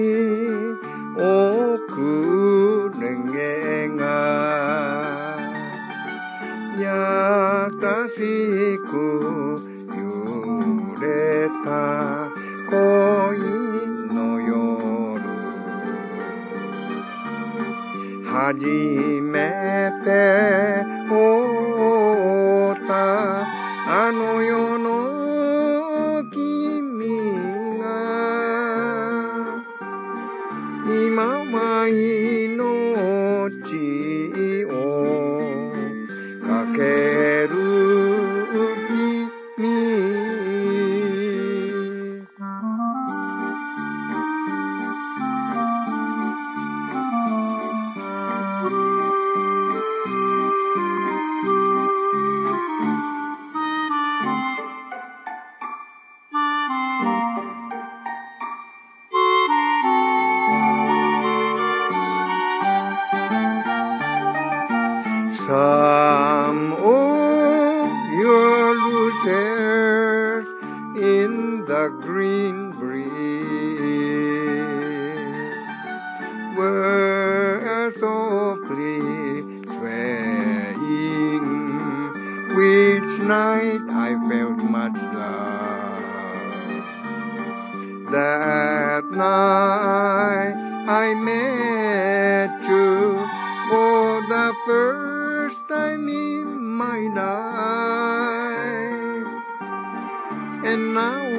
遅れ毛が優しく揺れた恋の夜初めて会ったあの世の君が今は命をかける君Some of your roses in the green breeze were softly swaying. Which night I felt much love. That night I met you for the first time in my life, and now